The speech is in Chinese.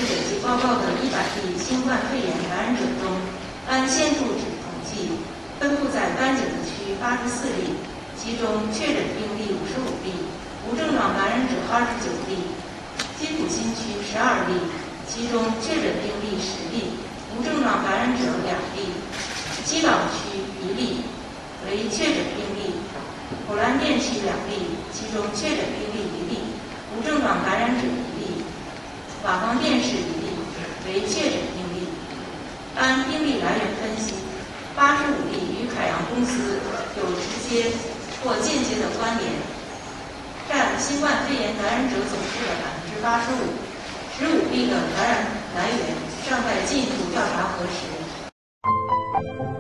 累计报告的100例新冠肺炎感染者中，按现住址统计，分布在丹景地区84例，其中确诊病例55例，无症状感染者29例；金浦新区12例，其中确诊病例10例，无症状感染者2例；西岛区1例为确诊病例；普兰店区2例，其中确诊病例1例，无症状感染者1例；瓦房店市1例为确诊病例。按病例来源分析，85例与凯阳公司有直接或间接的关联，占新冠肺炎感染者总数的85%。15例的感染来源尚在进一步调查核实。